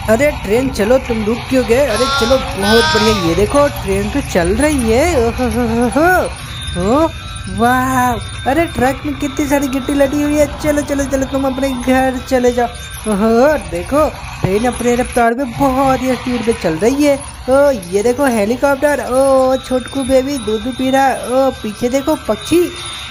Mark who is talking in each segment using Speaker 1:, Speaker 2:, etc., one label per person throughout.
Speaker 1: अरे ट्रेन चलो, तुम रुक क्यों गए? अरे चलो, बहुत बढ़िया। ये देखो ट्रेन तो चल रही है। ओह वाह, अरे ट्रक में कितनी सारी गिट्टी लगी हुई है। चलो चलो चलो, तुम अपने घर चले जाओ। ओह देखो, ट्रेन अपने रफ्तार में बहुत ही स्पीड पे चल रही है। ओ ये देखो हेलीकॉप्टर। ओ छोटकू बेबी दूध पी रहा। ओ पीछे देखो पक्षी।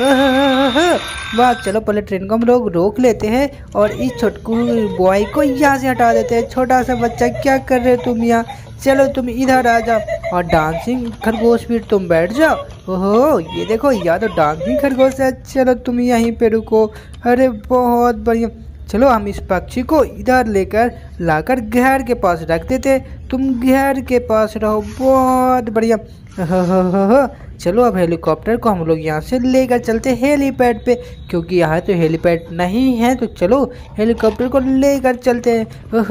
Speaker 1: वाह, चलो पहले ट्रेन को हम लोग रोक लेते हैं और इस छोटकू बॉय को यहाँ से हटा देते हैं। छोटा सा बच्चा, क्या कर रहे हो तुम यहाँ? चलो तुम इधर आ जाओ और डांसिंग खरगोश भी तुम बैठ जाओ। ओहो ये देखो, यहाँ तो डांसिंग खरगोश है। चलो तुम यहीं पे रुको। अरे बहुत बढ़िया। चलो हम इस पक्षी को इधर लेकर लाकर घर के पास रख देते। तुम घर के पास रहो। बहुत बढ़िया। चलो अब हेलीकॉप्टर को हम लोग यहाँ से लेकर चलते हेलीपैड पे, क्योंकि यहाँ तो हेलीपैड नहीं है। तो चलो हेलीकॉप्टर को लेकर चलते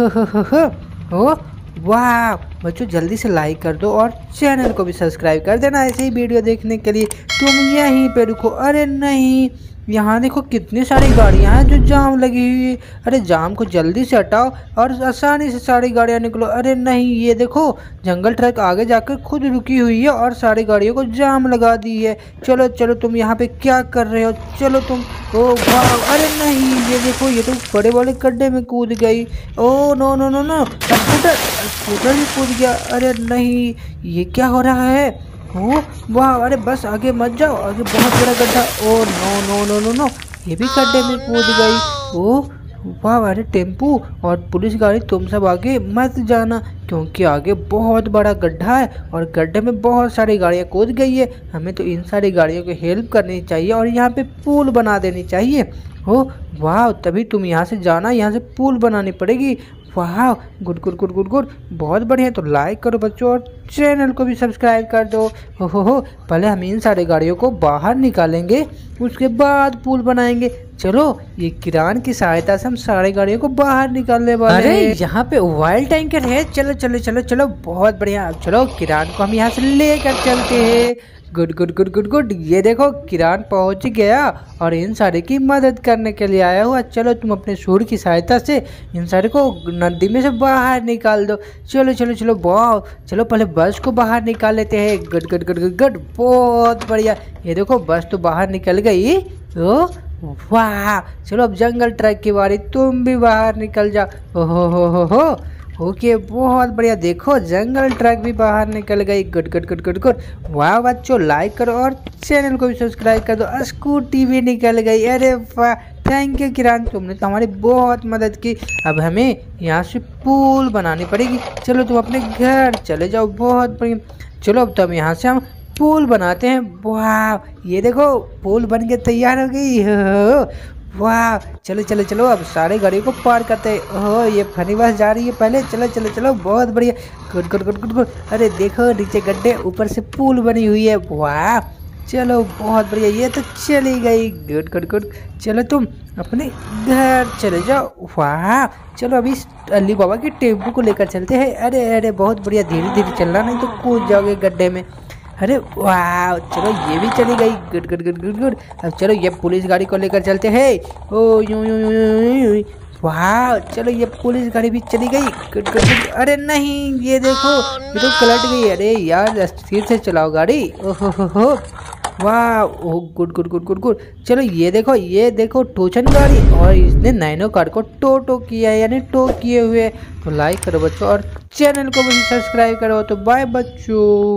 Speaker 1: हैं। ओ वाह बच्चों, जल्दी से लाइक कर दो और चैनल को भी सब्सक्राइब कर देना ऐसे ही वीडियो देखने के लिए। तुम यहीं पे रुको। अरे नहीं, यहाँ देखो कितनी सारी गाड़ियाँ हैं जो जाम लगी हुई है। अरे जाम को जल्दी से हटाओ और आसानी से सारी गाड़ियाँ निकलो। अरे नहीं, ये देखो जंगल ट्रक आगे जाकर खुद रुकी हुई है और सारी गाड़ियों को जाम लगा दी है। चलो चलो, तुम यहाँ पे क्या कर रहे हो? चलो तुम। ओ वाह, अरे नहीं, ये देखो ये तो बड़े बड़े गड्ढे में कूद गई। Oh no no no no, scooter भी कूद गया। अरे नहीं, ये क्या हो रहा है? ओ वाह, अरे बस आगे मत जाओ, आगे बहुत बड़ा गड्ढा। Oh no no no no no, ये भी गड्ढे में कूद गई। ओ वाह, अरे टेम्पू और पुलिस गाड़ी तुम सब आगे मत जाना, क्योंकि आगे बहुत बड़ा गड्ढा है और गड्ढे में बहुत सारी गाड़ियाँ कूद गई है। हमें तो इन सारी गाड़ियों को हेल्प करनी चाहिए और यहाँ पे पुल बना देनी चाहिए। ओ वाह, तभी तुम यहाँ से जाना, यहाँ से पुल बनानी पड़ेगी। वाह, good good good good good, बहुत बढ़िया। तो लाइक करो बच्चों और चैनल को भी सब्सक्राइब कर दो। हो, पहले हम इन सारे गाड़ियों को बाहर निकालेंगे, उसके बाद पुल बनाएंगे। चलो ये किरान की सहायता से हम सारे गाड़ियों को बाहर निकालने वाले हैं। यहाँ पे ऑयल टैंकर है। चलो चलो चलो चलो, बहुत बढ़िया। चलो किरान को हम यहाँ से लेकर चलते हैं। Good good good good good. ये देखो किरान पहुंच गया और इन सारे की मदद करने के लिए आया हुआ। चलो तुम अपने सूर की सहायता से इन सारे को नदी में से बाहर निकाल दो। चलो चलो चलो, वाह, चलो पहले बस को बाहर निकाल लेते हैं। Good good good good good, बहुत बढ़िया। ये देखो बस तो बाहर निकल गई। ओ वाह, चलो अब जंगल ट्रक की बारी, तुम भी बाहर निकल जाओ। हो ओके, बहुत बढ़िया। देखो जंगल ट्रक भी बाहर निकल गई। Good good good good good. वाह बच्चों, लाइक करो और चैनल को भी सब्सक्राइब कर दो। स्कूटी भी निकल गई। अरे वाह, थैंक यू किरान, तुमने तो हमारी बहुत मदद की। अब हमें यहाँ से पुल बनानी पड़ेगी। चलो तुम अपने घर चले जाओ। बहुत बढ़िया। चलो अब तो हम यहाँ से हम पुल बनाते हैं। वाह, ये देखो पुल बन के तैयार हो गई। वाह, चलो चलो चलो, अब सारे गाड़ियों को पार करते हैं। ओह ये फनी बस जा रही है पहले। चलो चलो चलो, बहुत बढ़िया। Good good good good good. अरे देखो नीचे गड्ढे, ऊपर से पुल बनी हुई है। वाह, चलो बहुत बढ़िया, ये तो चली गई। Good good good. चलो तुम अपने घर चले जाओ। वाह, चलो अभी अली बाबा की टेम्पू को लेकर चलते हैं। अरे अरे बहुत बढ़िया, धीरे धीरे चलना नहीं तो कूद जाओगे गड्ढे में। अरे वाह, चलो ये भी चली गई। Good good good good good. अब चलो ये पुलिस गाड़ी को लेकर चलते हैं। ओ यूं यूं यूं यूं यूं। वाह, चलो ये पुलिस गाड़ी भी चली गई। Good good good. अरे नहीं, ये देखो ये तो पलट गई। अरे यार, स्पीड से चलाओ गाड़ी। ओहो वाह, oh good good good good good. चलो ये देखो टोचन गाड़ी, और इसने नैनो कार को टो किया है, यानी टो किए हुए। तो लाइक करो बच्चों और चैनल को भी सब्सक्राइब करो। तो बाय बच्चों।